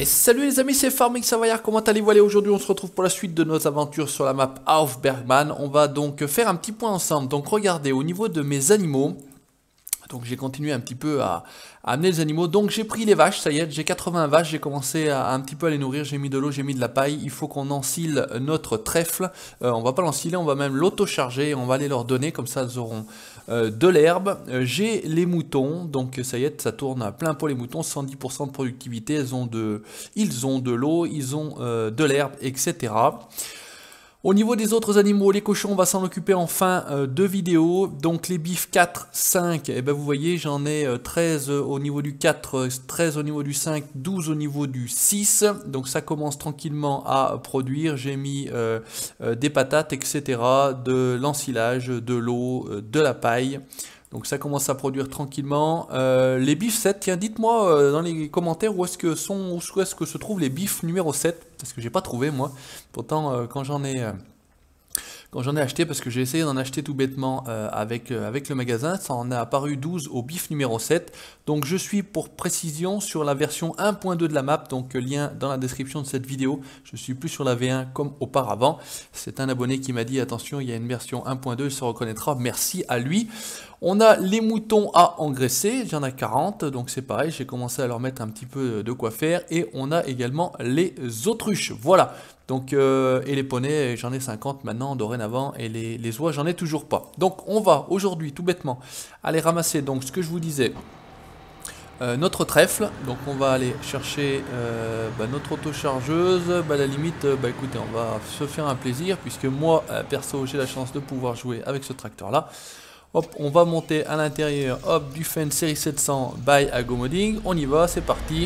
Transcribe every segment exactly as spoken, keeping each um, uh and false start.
Et salut les amis, c'est Farming Savoyard, comment allez-vous? Allez, aujourd'hui on se retrouve pour la suite de nos aventures sur la map Aufbergman. On va donc faire un petit point ensemble. Donc regardez, au niveau de mes animaux, donc j'ai continué un petit peu à, à amener les animaux. Donc j'ai pris les vaches, ça y est, j'ai quatre-vingts vaches, j'ai commencé à, à un petit peu à les nourrir, j'ai mis de l'eau, j'ai mis de la paille. Il faut qu'on ensile notre trèfle, euh, on va pas l'ensiler, on va même l'auto-charger, on va aller leur donner, comme ça elles auront euh, de l'herbe. Euh, j'ai les moutons, donc ça y est, ça tourne à plein pot les moutons, cent dix pour cent de productivité, elles ont de, ils ont de l'eau, ils ont euh, de l'herbe, et cetera. Au niveau des autres animaux, les cochons, on va s'en occuper en fin euh, de vidéo. Donc les bifs quatre, cinq, et ben vous voyez, j'en ai euh, treize au niveau du quatre, euh, treize au niveau du cinq, douze au niveau du six. Donc ça commence tranquillement à produire. J'ai mis euh, euh, des patates, et cetera, de l'ensilage, de l'eau, euh, de la paille. Donc ça commence à produire tranquillement. Euh, les bifs sept, tiens, dites-moi euh, dans les commentaires où est-ce que sont, où est-ce que se trouvent les bifs numéro sept, parce que j'ai pas trouvé moi. Pourtant euh, quand j'en ai euh, quand j'en ai acheté, parce que j'ai essayé d'en acheter tout bêtement euh, avec, euh, avec le magasin, ça en a apparu douze au bif numéro sept. Donc je suis pour précision sur la version un point deux de la map, donc euh, lien dans la description de cette vidéo. Je suis plus sur la V un comme auparavant. C'est un abonné qui m'a dit attention, il y a une version un point deux, il se reconnaîtra, merci à lui. On a les moutons à engraisser, j'en ai quarante, donc c'est pareil, j'ai commencé à leur mettre un petit peu de quoi faire. Et on a également les autruches, voilà. Donc, euh, et les poneys, j'en ai cinquante maintenant, dorénavant, et les, les oies, j'en ai toujours pas. Donc on va aujourd'hui, tout bêtement, aller ramasser, donc ce que je vous disais, euh, notre trèfle. Donc on va aller chercher euh, bah, notre autochargeuse, bah, à la limite, bah écoutez, on va se faire un plaisir, puisque moi, euh, perso, j'ai la chance de pouvoir jouer avec ce tracteur-là. Hop, on va monter à l'intérieur, hop, du Fendt série sept cents by Agomodding. On y va, c'est parti.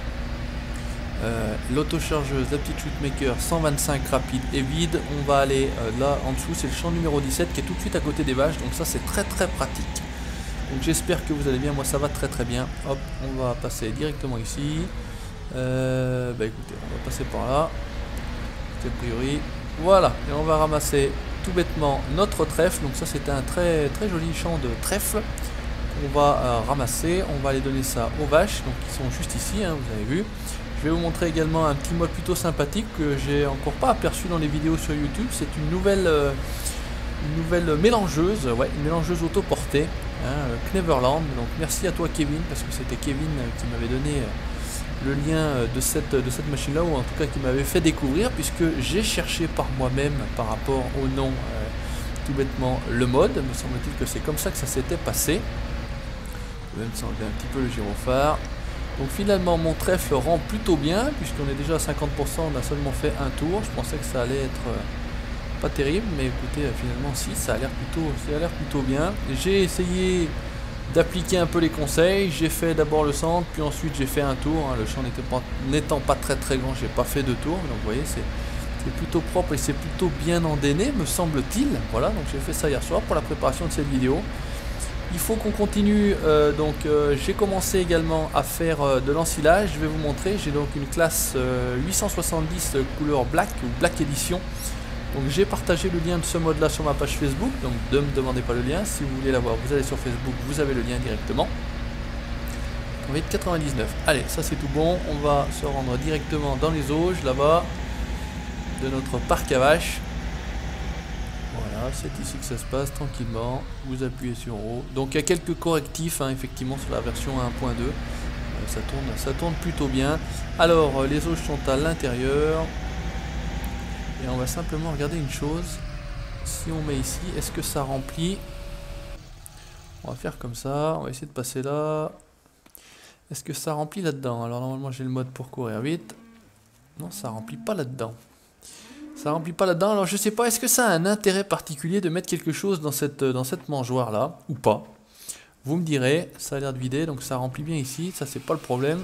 Euh, L'autochargeuse, la petite shootmaker cent vingt-cinq rapide et vide. On va aller euh, là en dessous, c'est le champ numéro dix-sept qui est tout de suite à côté des vaches. Donc ça c'est très très pratique. Donc j'espère que vous allez bien, moi ça va très très bien. Hop, on va passer directement ici. Euh, bah écoutez, on va passer par là. C'est a priori. Voilà, et on va ramasser tout bêtement notre trèfle. Donc ça c'est un très très joli champ de trèfle. On va euh, ramasser, on va aller donner ça aux vaches, donc qui sont juste ici, hein, vous avez vu. Je vais vous montrer également un petit mode plutôt sympathique que j'ai encore pas aperçu dans les vidéos sur YouTube. C'est une nouvelle euh, une nouvelle mélangeuse, ouais, une mélangeuse autoportée, hein, Cleverland. Donc merci à toi Kevin, parce que c'était Kevin qui m'avait donné euh, le lien de cette, de cette machine là, ou en tout cas qui m'avait fait découvrir, puisque j'ai cherché par moi-même par rapport au nom, euh, tout bêtement le mode. Me semble-t-il que c'est comme ça que ça s'était passé. Je vais même changer un petit peu le gyrophare. Donc finalement mon trèfle rend plutôt bien, puisqu'on est déjà à cinquante pour cent, on a seulement fait un tour. Je pensais que ça allait être euh, pas terrible, mais écoutez, euh, finalement si, ça a l'air plutôt, ça a l'air plutôt bien. J'ai essayé d'appliquer un peu les conseils, j'ai fait d'abord le centre, puis ensuite j'ai fait un tour, hein. Le champ n'étant pas, pas très très grand, j'ai pas fait deux tours, donc vous voyez c'est plutôt propre et c'est plutôt bien endainé, me semble-t-il. Voilà, donc j'ai fait ça hier soir pour la préparation de cette vidéo. Il faut qu'on continue, euh, donc euh, j'ai commencé également à faire euh, de l'ensilage. Je vais vous montrer, j'ai donc une classe euh, huit cent soixante-dix euh, couleur black ou black edition. Donc j'ai partagé le lien de ce mode là sur ma page Facebook, donc ne me demandez pas le lien. Si vous voulez l'avoir, vous allez sur Facebook, vous avez le lien directement. On va être quatre-vingt-dix-neuf. Allez, ça c'est tout bon, on va se rendre directement dans les auges là-bas de notre parc à vaches. Voilà, c'est ici que ça se passe tranquillement. Vous appuyez sur O. Donc il y a quelques correctifs, hein, effectivement, sur la version un point deux. Euh, ça tourne, ça tourne plutôt bien. Alors, les auges sont à l'intérieur. Et on va simplement regarder une chose. Si on met ici, est-ce que ça remplit? On va faire comme ça. On va essayer de passer là. Est-ce que ça remplit là-dedans? Alors normalement j'ai le mode pour courir vite. Non, ça remplit pas là-dedans. Ça remplit pas là-dedans, alors je sais pas, est-ce que ça a un intérêt particulier de mettre quelque chose dans cette, dans cette mangeoire là, ou pas? Vous me direz, ça a l'air de vider, donc ça remplit bien ici, ça c'est pas le problème.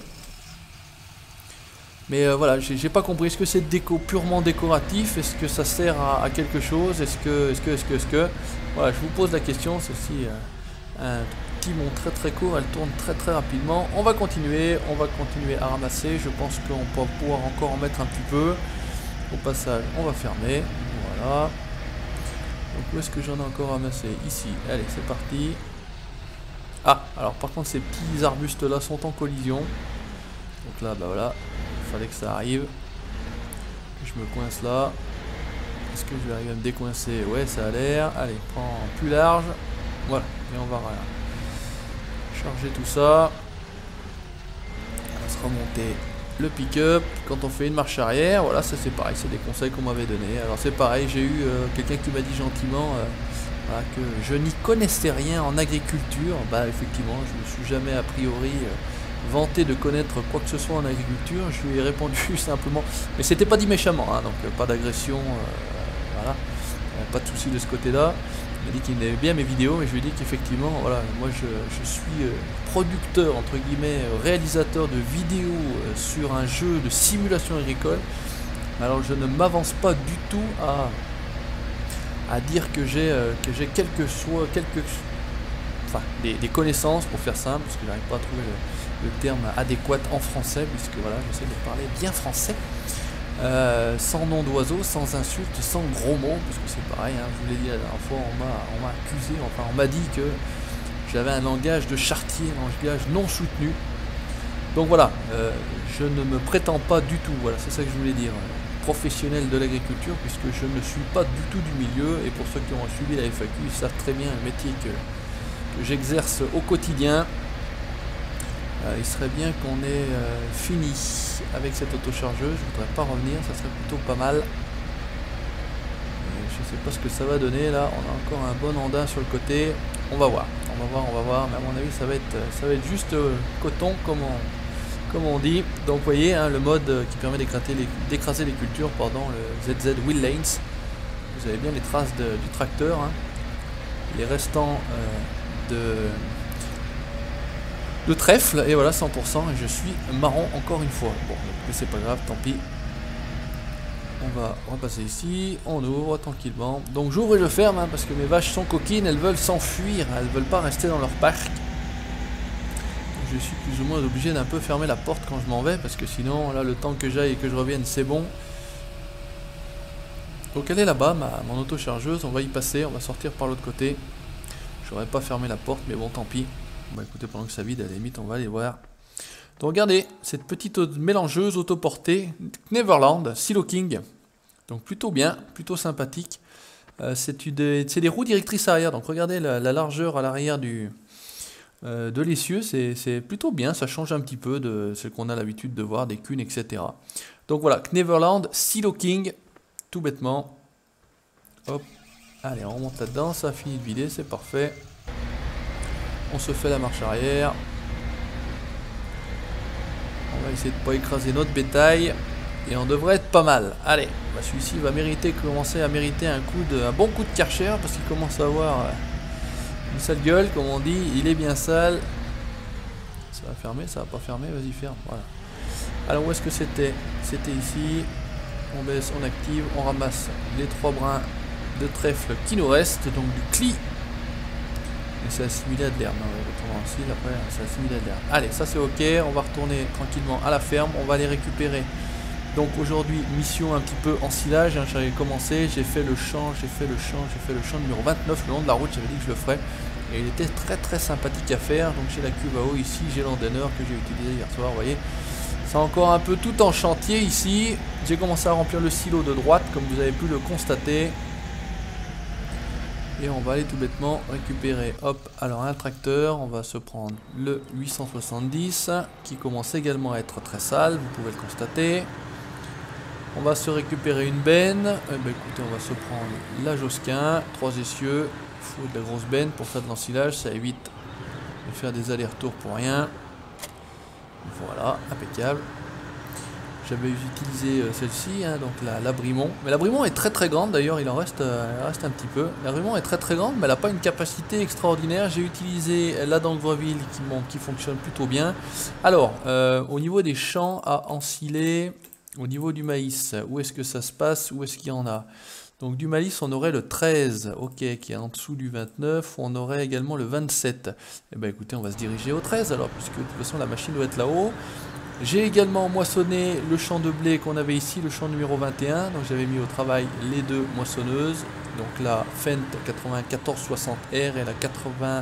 Mais euh, voilà, j'ai pas compris, est-ce que c'est déco, purement décoratif? Est-ce que ça sert à, à quelque chose? Est-ce que, est-ce que, est-ce que, est-ce que... Voilà, je vous pose la question, c'est aussi euh, un petit mont très très court, elle tourne très très rapidement. On va continuer, on va continuer à ramasser, je pense qu'on peut pouvoir encore en mettre un petit peu. Au passage, on va fermer. Voilà. Donc où est-ce que j'en ai encore ramassé? Ici. Allez, c'est parti. Ah, alors par contre, ces petits arbustes là sont en collision. Donc là, bah voilà. fallait que ça arrive. Je me coince là. Est-ce que je vais arriver à me décoincer? Ouais, ça a l'air. Allez, prends plus large. Voilà, et on va charger tout ça. On va se remonter le pick-up. Quand on fait une marche arrière, voilà, ça c'est pareil, c'est des conseils qu'on m'avait donnés. Alors c'est pareil, j'ai eu euh, quelqu'un qui m'a dit gentiment euh, voilà, que je n'y connaissais rien en agriculture. Bah effectivement, je ne me suis jamais a priori euh, vanté de connaître quoi que ce soit en agriculture. Je lui ai répondu simplement, mais c'était pas dit méchamment, hein, donc euh, pas d'agression, euh, voilà, euh, pas de souci de ce côté-là. Il m'a dit qu'il aimait bien mes vidéos, mais je lui ai dit qu'effectivement, voilà, moi je, je suis euh, producteur, entre guillemets, euh, réalisateur de vidéos euh, sur un jeu de simulation agricole. Alors je ne m'avance pas du tout à, à dire que j'ai euh, que j'ai quelque soit quelques enfin des, des connaissances, pour faire simple, parce que je n'arrive pas à trouver le, le terme adéquat en français, puisque voilà, j'essaie de parler bien français. Euh, sans nom d'oiseau, sans insulte, sans gros mots, parce que c'est pareil, hein, je vous l'ai dit la dernière fois, on m'a on m'a accusé, enfin on m'a dit que j'avais un langage de charretier, un langage non soutenu. Donc voilà, euh, je ne me prétends pas du tout, voilà, c'est ça que je voulais dire, euh, professionnel de l'agriculture, puisque je ne suis pas du tout du milieu, et pour ceux qui ont suivi la F A Q, ils savent très bien le métier que, que j'exerce au quotidien. Euh, il serait bien qu'on ait euh, fini avec cette autochargeuse. Je ne voudrais pas revenir, ça serait plutôt pas mal. Et je sais pas ce que ça va donner là. On a encore un bon andin sur le côté. On va voir, on va voir, on va voir. Mais à mon avis, ça va être, ça va être juste euh, coton comme on, comme on dit. Donc, vous voyez, hein, le mode euh, qui permet d'écraser les, d'écraser les cultures, pardon, le Z Z Wheel Lanes. Vous avez bien les traces de, du tracteur. Hein. Les restants euh, de de trèfle, et voilà, cent pour cent, et je suis marron encore une fois. Bon, mais c'est pas grave, tant pis. On va repasser ici, on ouvre tranquillement. Donc j'ouvre et je ferme, hein, parce que mes vaches sont coquines, elles veulent s'enfuir, elles veulent pas rester dans leur parc. Donc, je suis plus ou moins obligé d'un peu fermer la porte quand je m'en vais, parce que sinon, là, le temps que j'aille et que je revienne, c'est bon. Donc elle est là-bas, ma, mon auto-chargeuse, on va y passer, on va sortir par l'autre côté. J'aurais pas fermé la porte, mais bon, tant pis. Bah écoutez, pendant que ça vide, à la limite, on va aller voir. Donc regardez, cette petite mélangeuse autoportée, Neverland, Silo King. Donc plutôt bien, plutôt sympathique. Euh, c'est des roues directrices arrière, donc regardez la, la largeur à l'arrière du euh, de l'essieu, c'est plutôt bien, ça change un petit peu de ce qu'on a l'habitude de voir, des cunes, et cetera. Donc voilà, Neverland, Silo King, tout bêtement. Hop, allez, on remonte là-dedans, ça a fini de vider, c'est parfait. On se fait la marche arrière. On va essayer de ne pas écraser notre bétail. Et on devrait être pas mal. Allez, bah celui-ci va mériter, commencer à mériter un, coup de, un bon coup de Karcher, parce qu'il commence à avoir une sale gueule, comme on dit. Il est bien sale. Ça va fermer, ça va pas fermer, vas-y ferme. Voilà. Alors où est-ce que c'était? C'était ici. On baisse, on active, on ramasse les trois brins de trèfle qui nous restent. Donc du cli. Et c'est assimilé à de l'herbe. Après, c'est assimilé à de l'herbe. Allez, ça c'est ok. On va retourner tranquillement à la ferme. On va aller récupérer. Donc aujourd'hui, mission un petit peu en silage. Hein, j'avais commencé, j'ai fait le champ, j'ai fait le champ, j'ai fait le champ numéro vingt-neuf le long de la route. J'avais dit que je le ferais. Et il était très très sympathique à faire. Donc j'ai la cuve à eau ici, j'ai l'endaineur que j'ai utilisé hier soir. Vous voyez, c'est encore un peu tout en chantier ici. J'ai commencé à remplir le silo de droite, comme vous avez pu le constater. Et on va aller tout bêtement récupérer, hop, alors un tracteur, on va se prendre le huit cent soixante-dix, qui commence également à être très sale, vous pouvez le constater. On va se récupérer une benne, eh ben, écoutez, on va se prendre la Josquin, trois essieux, il faut de la grosse benne pour faire de l'ensilage, ça évite de faire des allers-retours pour rien. Voilà, impeccable. J'avais utilisé celle-ci, hein, donc la, la Brimont. Mais la Brimont est très très grande, d'ailleurs il en reste, euh, il reste un petit peu. La Brimont est très très grande, mais elle n'a pas une capacité extraordinaire. J'ai utilisé la d'Angreville qui, bon, qui fonctionne plutôt bien. Alors, euh, au niveau des champs à ensiler, au niveau du maïs, où est-ce que ça se passe? Où est-ce qu'il y en a? Donc du maïs, on aurait le treize, ok, qui est en dessous du vingt-neuf. On aurait également le vingt-sept. Eh bien écoutez, on va se diriger au treize alors, puisque de toute façon la machine doit être là-haut. J'ai également moissonné le champ de blé qu'on avait ici, le champ numéro vingt et un. Donc j'avais mis au travail les deux moissonneuses. Donc la Fendt quatre-vingt-quatorze soixante R et la quatre-vingts,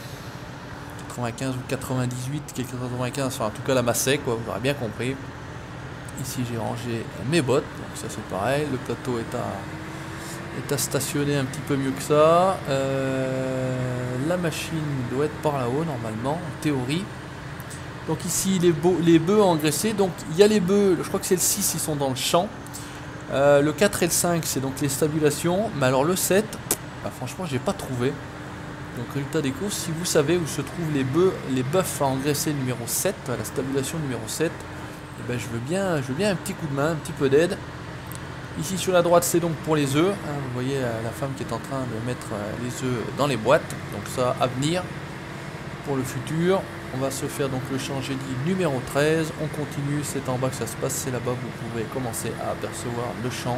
quatre-vingt-quinze ou quatre-vingt-dix-huit, quatre-vingt-quinze, enfin en tout cas la Massey, quoi, vous aurez bien compris. Ici j'ai rangé mes bottes, donc ça c'est pareil. Le plateau est à, est à stationner un petit peu mieux que ça. Euh, la machine doit être par là-haut normalement, en théorie. Donc ici les, les bœufs engraissés. Donc il y a les bœufs, je crois que c'est le six, ils sont dans le champ. Euh, le quatre et le cinq c'est donc les stabulations. Mais alors le sept, bah, franchement j'ai pas trouvé. Donc résultat des courses, si vous savez où se trouvent les bœufs, les bœufs à engraisser numéro sept, la stabulation numéro sept, eh ben, je veux bien, je veux bien un petit coup de main, un petit peu d'aide. Ici sur la droite c'est donc pour les œufs, hein, vous voyez euh, la femme qui est en train de mettre euh, les œufs dans les boîtes, donc ça à venir pour le futur. On va se faire donc le champ, j'ai dit numéro treize, on continue, c'est en bas que ça se passe, c'est là-bas vous pouvez commencer à apercevoir le champ.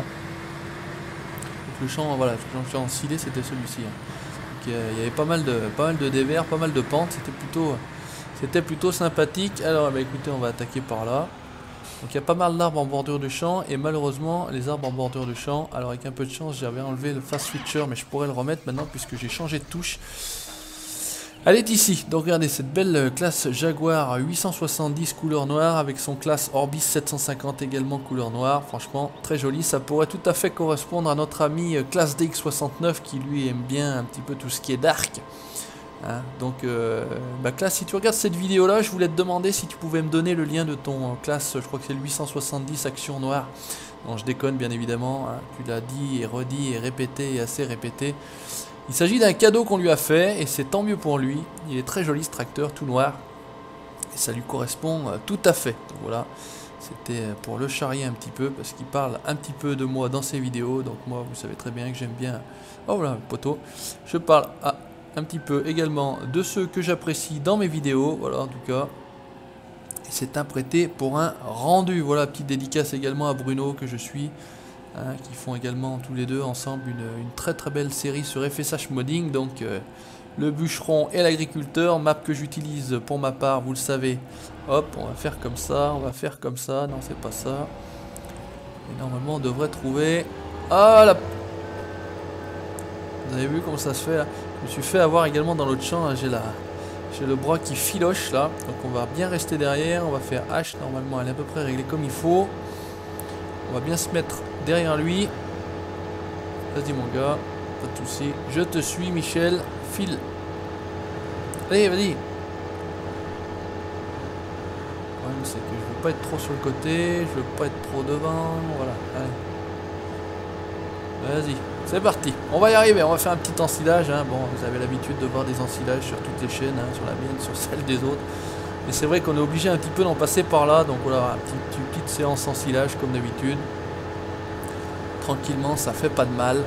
Donc le champ, voilà, le champ scellé c'était celui-ci. Hein. Il y avait pas mal de pas mal de dévers, pas mal de pentes, c'était plutôt c'était plutôt sympathique. Alors bah, écoutez, on va attaquer par là. Donc il y a pas mal d'arbres en bordure de champ et malheureusement les arbres en bordure de champ, alors avec un peu de chance j'avais enlevé le fast switcher mais je pourrais le remettre maintenant puisque j'ai changé de touche. Elle est ici, donc regardez cette belle classe Jaguar huit cent soixante-dix couleur noire avec son classe Orbis sept cent cinquante également couleur noire, franchement très joli, ça pourrait tout à fait correspondre à notre ami classe D X soixante-neuf qui lui aime bien un petit peu tout ce qui est dark. Hein, donc euh, bah classe, si tu regardes cette vidéo là, je voulais te demander si tu pouvais me donner le lien de ton classe, je crois que c'est le huit cent soixante-dix action noire. Non je déconne bien évidemment, hein, tu l'as dit et redit et répété et assez répété. Il s'agit d'un cadeau qu'on lui a fait et c'est tant mieux pour lui. Il est très joli ce tracteur tout noir et ça lui correspond tout à fait. Donc voilà, c'était pour le charrier un petit peu parce qu'il parle un petit peu de moi dans ses vidéos. Donc moi vous savez très bien que j'aime bien... Oh voilà le poteau. Je parle à, un petit peu également de ceux que j'apprécie dans mes vidéos. Voilà en tout cas. Et c'est apprêté pour un rendu. Voilà, petite dédicace également à Bruno que je suis. Hein, qui font également tous les deux ensemble une, une très très belle série sur F S H Modding, donc euh, le bûcheron et l'agriculteur, map que j'utilise pour ma part, vous le savez. Hop, on va faire comme ça, on va faire comme ça, non c'est pas ça. Et normalement on devrait trouver... Ah là, vous avez vu comment ça se fait là. Je me suis fait avoir également dans l'autre champ, j'ai la... j'ai le bras qui filoche là, donc on va bien rester derrière, on va faire H, normalement elle est à peu près réglée comme il faut. On va bien se mettre derrière lui. Vas-y mon gars, pas de soucis. Je te suis Michel, file. Allez, vas-y. Le problème c'est que je veux pas être trop sur le côté, je veux pas être trop devant. Voilà, allez. Vas-y, c'est parti. On va y arriver, on va faire un petit ensilage. Hein. Bon, vous avez l'habitude de voir des ensilages sur toutes les chaînes, hein, sur la mienne, sur celle des autres. Mais c'est vrai qu'on est obligé un petit peu d'en passer par là, donc voilà, une petite, une petite séance ensilage comme d'habitude. Tranquillement, ça fait pas de mal. Et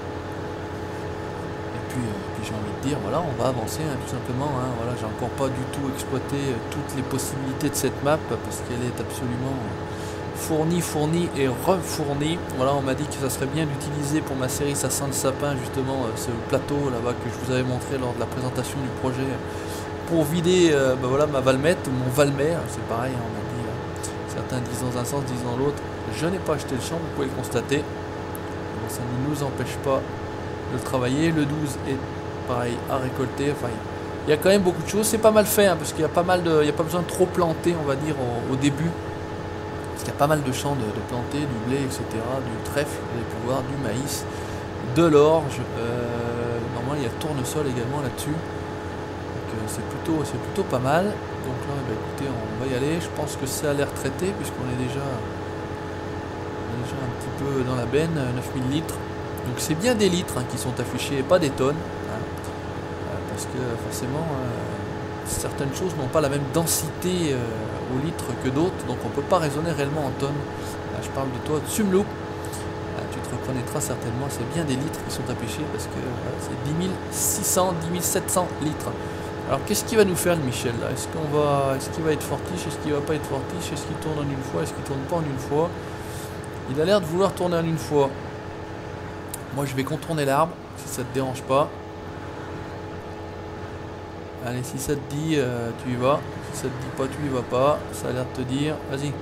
puis, euh, puis j'ai envie de dire, voilà, on va avancer hein, tout simplement. Hein, voilà, j'ai encore pas du tout exploité euh, toutes les possibilités de cette map parce qu'elle est absolument fournie, fournie et refournie. Voilà, on m'a dit que ça serait bien d'utiliser pour ma série Ça sent le sapin justement euh, ce plateau là-bas que je vous avais montré lors de la présentation du projet. Pour vider euh, bah voilà, ma valmette ou mon valmer, c'est pareil, hein, on m'a dit, euh, certains disent dans un sens, disent dans l'autre. Je n'ai pas acheté le champ, vous pouvez le constater. Donc, ça ne nous empêche pas de le travailler. Le douze est pareil à récolter. Enfin, il y a quand même beaucoup de choses. C'est pas mal fait, hein, parce qu'il y a pas mal de. Il n'y a pas besoin de trop planter, on va dire, au, au début. Parce qu'il y a pas mal de champs de, de planter, du blé, et cetera, du trèfle, vous allez pu voir, du maïs, de l'orge. Euh, normalement, il y a le tournesol également là-dessus. C'est plutôt, c'est plutôt pas mal. Donc là, bah, écoutez, on va y aller. Je pense que ça a l'air traité puisqu'on est déjà, on est déjà un petit peu dans la benne, neuf mille litres. Donc c'est bien des litres hein, qui sont affichés et pas des tonnes. Hein, euh, parce que forcément, euh, certaines choses n'ont pas la même densité euh, au litre que d'autres. Donc on ne peut pas raisonner réellement en tonnes. Là, je parle de toi, Tsumloop. Tu te reconnaîtras certainement, c'est bien des litres qui sont affichés parce que voilà, c'est dix mille six cents, dix mille sept cents litres. Alors qu'est-ce qu'il va nous faire le Michel là? Est-ce qu'on va, est-ce qu'il va être fortiche? Est-ce qu'il va pas être fortiche? Est-ce qu'il tourne en une fois? Est-ce qu'il tourne pas en une fois? Il a l'air de vouloir tourner en une fois. Moi je vais contourner l'arbre, si ça te dérange pas. Allez, si ça te dit, euh, tu y vas. Si ça te dit pas, tu y vas pas. Ça a l'air de te dire, vas-y.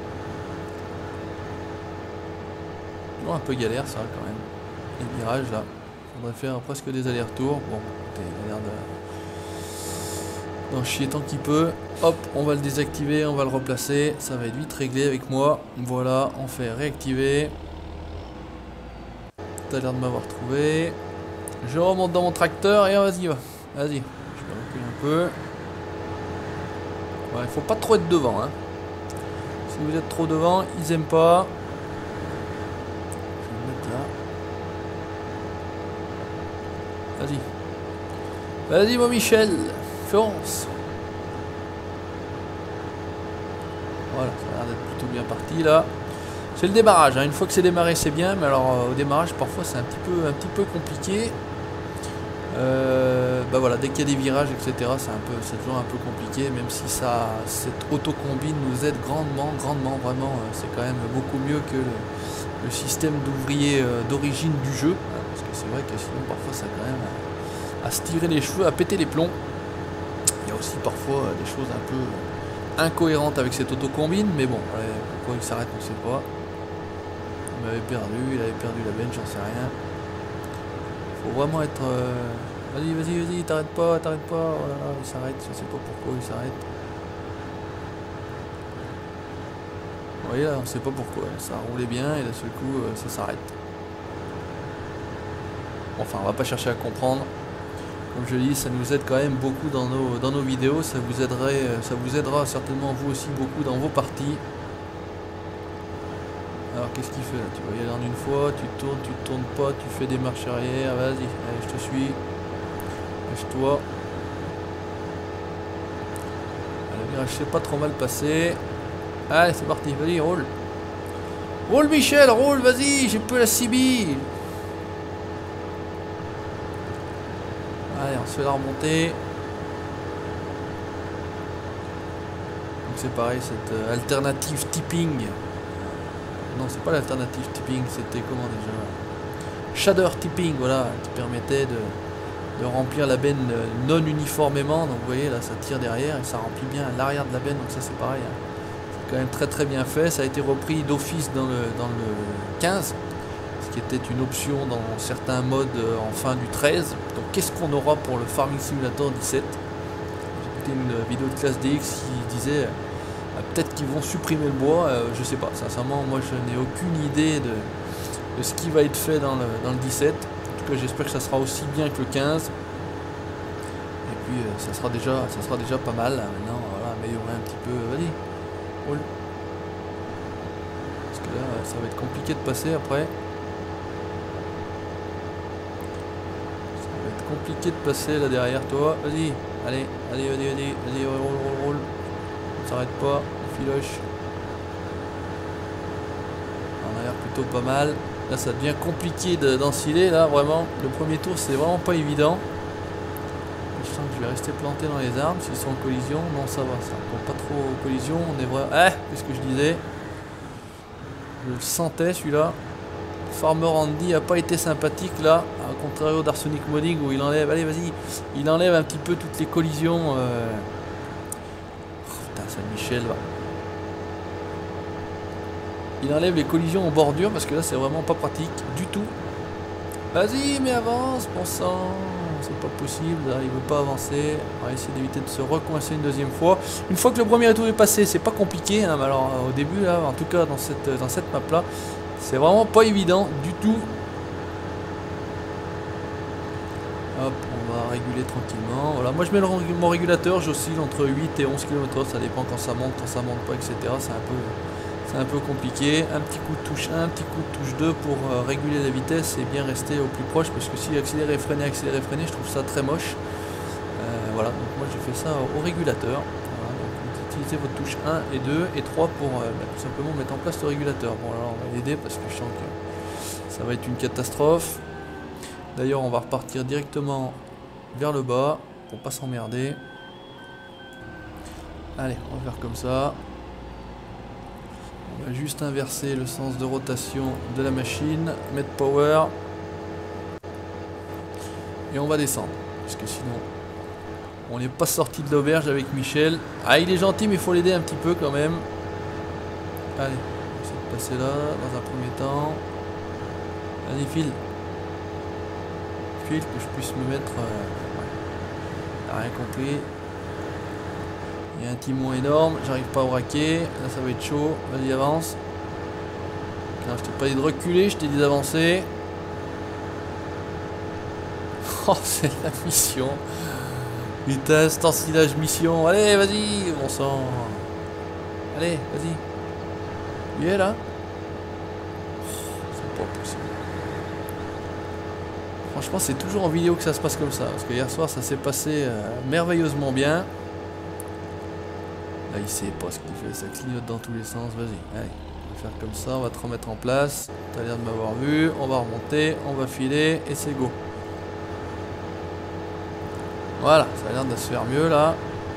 Toujours un peu galère ça quand même. Les virages là. Faudrait faire presque des allers-retours. Bon, il a l'air de... d'en chier tant qu'il peut. Hop, on va le désactiver, on va le replacer. Ça va être vite réglé avec moi. Voilà, on fait réactiver. T'as l'air de m'avoir trouvé. Je remonte dans mon tracteur et vas-y, va. Vas-y. Je vais reculer un peu. Ouais, il faut pas trop être devant. Hein. Si vous êtes trop devant, ils aiment pas. Je vais le mettre là. Vas-y. Vas-y, mon Michel. Fonce. Voilà, ça a l'air d'être plutôt bien parti là. C'est le démarrage, hein. Une fois que c'est démarré c'est bien, mais alors euh, au démarrage parfois c'est un petit peu un petit peu compliqué. Euh, bah voilà, dès qu'il y a des virages, et cetera, c'est un peu, c'est toujours un peu compliqué, même si ça, cette auto-combine nous aide grandement, grandement, vraiment, euh, c'est quand même beaucoup mieux que le, le système d'ouvrier euh, d'origine du jeu, hein, parce que c'est vrai que sinon parfois ça quand même à, à se tirer les cheveux, à péter les plombs. Il y a aussi parfois euh, des choses un peu incohérentes avec cette auto-combine, mais bon, ouais, pourquoi il s'arrête, on ne sait pas. Il m'avait perdu, il avait perdu la benne, j'en sais rien. Faut vraiment être... Euh... Vas-y, vas-y, vas-y, t'arrêtes pas, t'arrêtes pas. Oh là là, il s'arrête, je sais pas pourquoi il s'arrête. Vous voyez là, on sait pas pourquoi. Ça roulait bien et d'un seul coup, euh, ça s'arrête. Enfin, on va pas chercher à comprendre. Comme je dis, ça nous aide quand même beaucoup dans nos, dans nos vidéos. Ça vous aiderait, ça vous aidera certainement vous aussi beaucoup dans vos parties. Alors qu'est-ce qu'il fait là? Tu vas y aller en une fois, tu tournes, tu tournes pas, tu fais des marches arrière, vas-y, allez, je te suis. Lâche-toi. Le virage s'est pas trop mal passé. Allez, c'est parti, vas-y, roule. Roule Michel, roule, vas-y, j'ai peu la Sibylle. Allez, on se fait la remontée. Donc c'est pareil, cette euh, alternative tipping. Non, c'est pas l'alternative tipping, c'était comment déjà? Shader tipping, voilà, qui permettait de, de remplir la benne non uniformément. Donc vous voyez, là ça tire derrière et ça remplit bien l'arrière de la benne. Donc ça c'est pareil, hein. C'est quand même très très bien fait. Ça a été repris d'office dans le, dans le quinze, ce qui était une option dans certains modes en fin du treize. Donc qu'est-ce qu'on aura pour le Farming Simulator dix-sept? J'ai écouté une vidéo de Classe D X qui disait... Peut-être qu'ils vont supprimer le bois, euh, je sais pas, sincèrement moi je n'ai aucune idée de, de ce qui va être fait dans le, dans le dix-sept. En tout cas j'espère que ça sera aussi bien que le quinze. Et puis euh, ça, sera déjà, ça sera déjà pas mal, maintenant voilà, améliorer un petit peu, vas-y, roule. Parce que là ça va être compliqué de passer après. Ça va être compliqué de passer là derrière toi, vas-y, allez, allez, allez, allez, allez, roule, roule, roule. On s'arrête pas, on filoche. On a l'air plutôt pas mal. Là ça devient compliqué d'enfiler, là vraiment. Le premier tour c'est vraiment pas évident. Je sens que je vais rester planté dans les arbres. S'ils sont en collision, non ça va, ça ne pas trop en collision. On est vrai. Eh, qu'est-ce que je disais? Je le sentais celui-là. Farmer Andy a pas été sympathique là, à contrario d'Arsenic Modding où il enlève, allez vas-y, il enlève un petit peu toutes les collisions. Euh... Saint-Michel va. Il enlève les collisions en bordure parce que là c'est vraiment pas pratique du tout. Vas-y mais avance bon sang. C'est pas possible, là, il veut pas avancer. On va essayer d'éviter de se recoincer une deuxième fois. Une fois que le premier tour est passé, c'est pas compliqué, hein, mais alors au début là, en tout cas dans cette, dans cette map là, c'est vraiment pas évident du tout. Hop, on va réguler tranquillement. Voilà, moi je mets le, mon régulateur, j'oscille entre huit et onze kilomètres heure, ça dépend quand ça monte, quand ça monte pas, et cetera. C'est un peu, c'est un peu compliqué. Un petit coup de touche un, un petit coup de touche deux pour euh, réguler la vitesse et bien rester au plus proche, parce que si accélérer, freiner, accélérer, freiner, je trouve ça très moche. Euh, voilà, donc moi j'ai fait ça au, au régulateur. Voilà, donc vous utilisez votre touche un et deux et trois pour euh, bah, tout simplement mettre en place le régulateur. Bon alors on va l'aider parce que je sens que ça va être une catastrophe. D'ailleurs on va repartir directement vers le bas pour pas s'emmerder. Allez, on va faire comme ça. On va juste inverser le sens de rotation de la machine, mettre power et on va descendre parce que sinon on n'est pas sorti de l'auberge avec Michel. Ah il est gentil mais il faut l'aider un petit peu quand même. Allez, on va essayer de passer là dans un premier temps. Allez file. Que je puisse me mettre... Euh, ouais. Rien compris. Il y a un timon énorme, j'arrive pas à braquer. Là ça va être chaud, vas-y avance. Non, je t'ai pas dit de reculer, je t'ai dit d'avancer. Oh, c'est la mission. Putain, cet ensilage mission. Allez, vas-y, bon sang. Allez, vas-y. Il est là. C'est pas possible. Franchement, c'est toujours en vidéo que ça se passe comme ça. Parce que hier soir, ça s'est passé euh, merveilleusement bien. Là, il sait pas ce qu'il fait. Ça clignote dans tous les sens. Vas-y, allez. On va faire comme ça. On va te remettre en place. T'as l'air de m'avoir vu. On va remonter. On va filer. Et c'est go. Voilà, ça a l'air de se faire mieux là.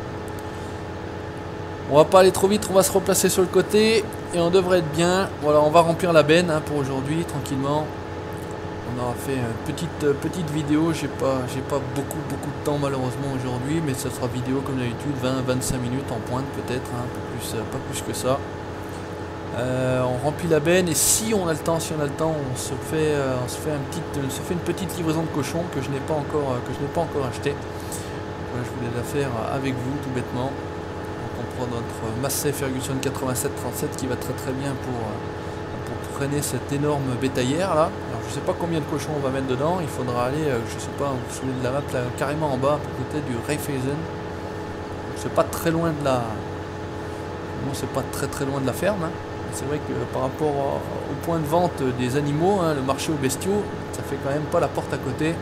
On va pas aller trop vite, on va se replacer sur le côté et on devrait être bien. Voilà, on va remplir la benne hein, pour aujourd'hui, tranquillement. On aura fait une petite, euh, petite vidéo, j'ai pas, j'ai pas beaucoup beaucoup de temps malheureusement aujourd'hui, mais ça sera vidéo comme d'habitude, vingt à vingt-cinq minutes en pointe peut-être, hein, un peu plus, euh, pas plus que ça. Euh, on remplit la benne et si on a le temps, si on a le temps, on se fait, euh, on se fait, un petit, on se fait une petite livraison de cochon que je n'ai pas encore, euh, que je n'ai pas encore acheté. Voilà, je voulais la faire avec vous tout bêtement. Donc on prend notre Massey Ferguson quatre-vingt-sept trente-sept qui va très très bien pour, pour freiner cette énorme bétaillère là. Alors je sais pas combien de cochons on va mettre dedans, il faudra aller, euh, je sais pas, vous vous souvenez de la map là, carrément en bas, à côté du Raiffeisen. C'est pas très loin de la. Non, c'est pas très très loin de la ferme. Hein. C'est vrai que par rapport au point de vente des animaux, hein, le marché aux bestiaux, ça fait quand même pas la porte à côté.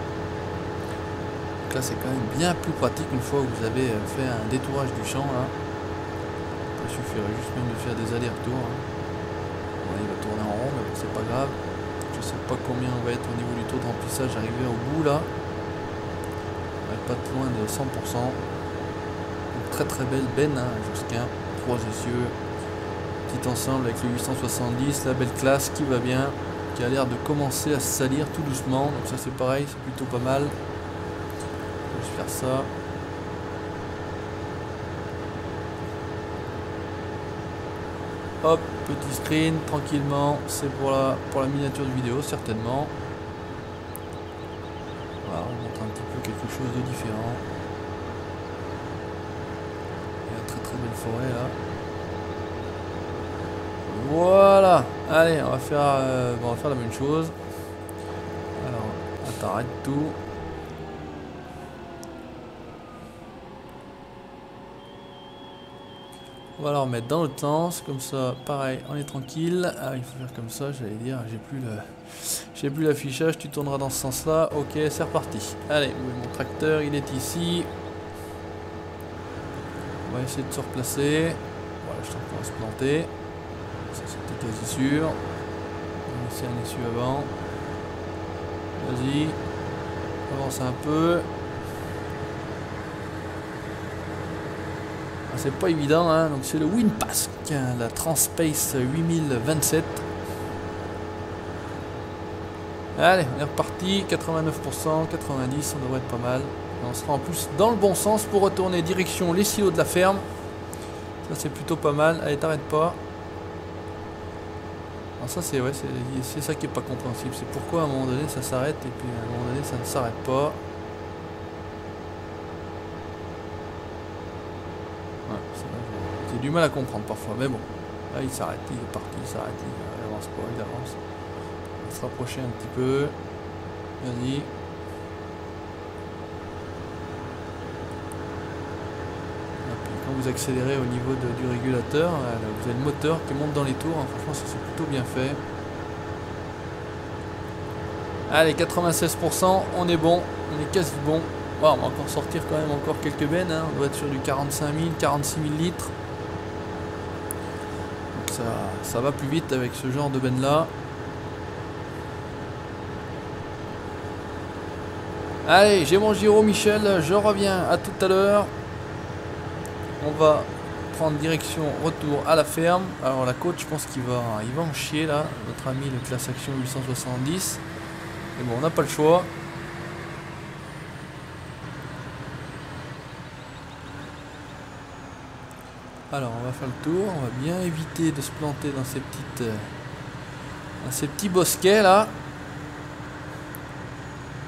Donc là c'est quand même bien plus pratique une fois que vous avez fait un détourage du champ là. Il suffirait juste même de faire des allers-retours. Hein. Bon, il va tourner en rond mais bon, c'est pas grave. Je sais pas combien on va être au niveau du taux de remplissage arrivé au bout là. On va être pas loin de cent pour cent. Donc, très très belle benne, hein, jusqu'à trois essieux. Petit ensemble avec le huit cent soixante-dix, la belle classe qui va bien, qui a l'air de commencer à se salir tout doucement. Donc ça c'est pareil, c'est plutôt pas mal. Je vais faire ça. Hop, petit screen, tranquillement. C'est pour la, pour la miniature de vidéo, certainement. Voilà, on montre un petit peu quelque chose de différent. Il y a une très très belle forêt là. Voilà, allez, on va faire, euh, bon, on va faire la même chose. Alors, on t'arrête tout. On va la remettre dans l'autre sens, comme ça, pareil, on est tranquille. Ah, il faut faire comme ça, j'allais dire, j'ai plus le, j'ai plus l'affichage, tu tourneras dans ce sens-là. Ok, c'est reparti. Allez, où est mon tracteur? Il est ici. On va essayer de se replacer. Voilà, je sens qu'on va se planter. Ça c'était quasi sûr. On va laisser un essuie avant. Vas-y. Avance un peu. Ah, c'est pas évident, hein. Donc c'est le Winpass, la Transpace huit mille vingt-sept. Allez, on est reparti. quatre-vingt-neuf pour cent, quatre-vingt-dix, on devrait être pas mal. Et on sera en plus dans le bon sens pour retourner direction les silos de la ferme. Ça c'est plutôt pas mal. Allez, t'arrêtes pas. Alors ça c'est ouais, c'est ça qui est pas compréhensible, c'est pourquoi à un moment donné ça s'arrête et puis à un moment donné ça ne s'arrête pas. Ouais, j'ai du mal à comprendre parfois, mais bon. Là il s'arrête, il est parti, il s'arrête, il avance pas, il avance. On va se rapprocher un petit peu. Vas-y. Quand vous accélérez au niveau de, du régulateur, vous avez le moteur qui monte dans les tours, hein. Franchement ça c'est plutôt bien fait. Allez, quatre-vingt-seize pour cent, on est bon, on est quasi bon. Wow, on va encore sortir quand même encore quelques bennes, hein. On doit être sur du quarante-cinq mille, quarante-six mille litres. Donc ça, ça va plus vite avec ce genre de benne là. Allez, j'ai mon gyro Michel, je reviens à tout à l'heure. On va prendre direction retour à la ferme. Alors la côte, je pense qu'il va, il va en chier là, notre ami le classe action huit cent soixante-dix. Mais bon, on n'a pas le choix. Alors on va faire le tour, on va bien éviter de se planter dans ces petites, euh, dans ces petits bosquets là.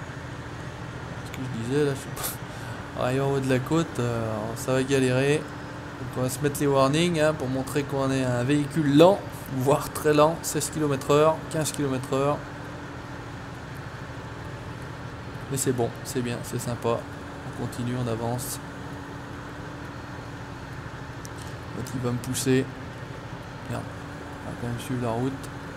Ce que je disais là, je sais pas. Arrivé en haut de la côte, euh, ça va galérer. Donc on va se mettre les warnings hein, pour montrer qu'on est un véhicule lent, voire très lent, seize kilomètres heure, quinze kilomètres heure. Mais c'est bon, c'est bien, c'est sympa. On continue, on avance. L'autre il va me pousser. Merde, on va quand même suivre la route.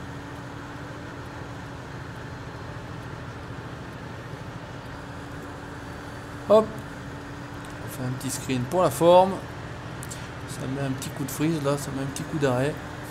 Hop, on fait un petit screen pour la forme. Ça met un petit coup de freeze là, ça met un petit coup d'arrêt.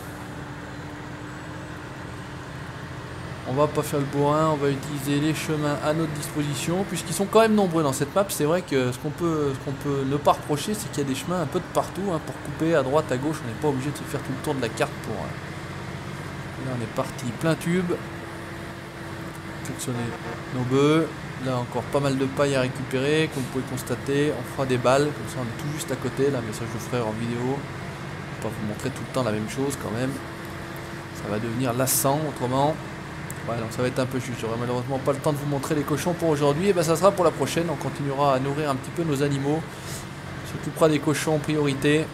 On va pas faire le bourrin, on va utiliser les chemins à notre disposition, puisqu'ils sont quand même nombreux dans cette map. C'est vrai que ce qu'on peut, ce qu'on peut ne pas reprocher, c'est qu'il y a des chemins un peu de partout, hein, pour couper à droite, à gauche. On n'est pas obligé de se faire tout le tour de la carte pour... Là on est parti plein tube. Sectionner nos bœufs. Là encore pas mal de paille à récupérer, comme vous pouvez constater. On fera des balles, comme ça on est tout juste à côté. Là mais ça je vous ferai en vidéo. Je vais pas vous montrer tout le temps la même chose quand même. Ça va devenir lassant autrement. Ouais, donc ça va être un peu juste. J'aurai malheureusement pas le temps de vous montrer les cochons pour aujourd'hui. Et ben ça sera pour la prochaine. On continuera à nourrir un petit peu nos animaux. On s'occupera des cochons en priorité.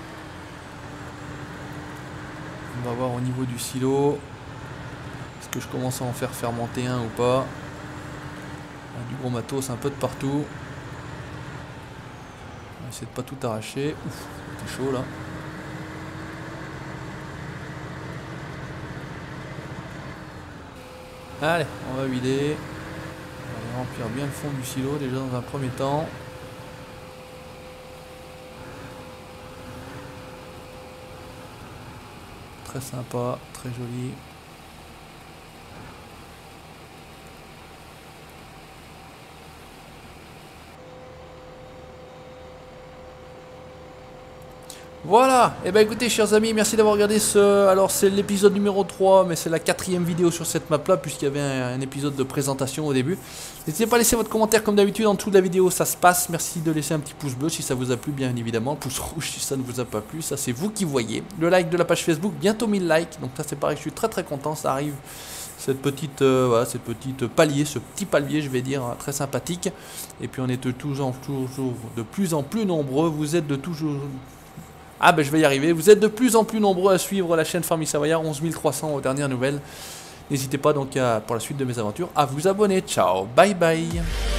On va voir au niveau du silo. Est-ce que je commence à en faire fermenter un ou pas? Du gros matos un peu de partout. On va essayer de pas tout arracher. Ouf, c'était chaud là. Allez, on va vider. On va remplir bien le fond du silo déjà dans un premier temps. Très sympa, très joli. Voilà, et eh ben écoutez chers amis, merci d'avoir regardé ce... Alors c'est l'épisode numéro trois, mais c'est la quatrième vidéo sur cette map là, puisqu'il y avait un, un épisode de présentation au début. N'hésitez pas à laisser votre commentaire comme d'habitude en dessous de la vidéo, ça se passe. Merci de laisser un petit pouce bleu si ça vous a plu bien évidemment, pouce rouge si ça ne vous a pas plu, ça c'est vous qui voyez. Le like de la page Facebook, bientôt mille likes, donc ça c'est pareil, je suis très très content, ça arrive. Cette petite, euh, voilà, cette petite palier, ce petit palier je vais dire, hein, très sympathique. Et puis on est de toujours, toujours de plus en plus nombreux, vous êtes de toujours... Ah ben je vais y arriver, vous êtes de plus en plus nombreux à suivre la chaîne Farming Savoyard, onze mille trois cents aux dernières nouvelles. N'hésitez pas donc à, pour la suite de mes aventures à vous abonner. Ciao, bye bye.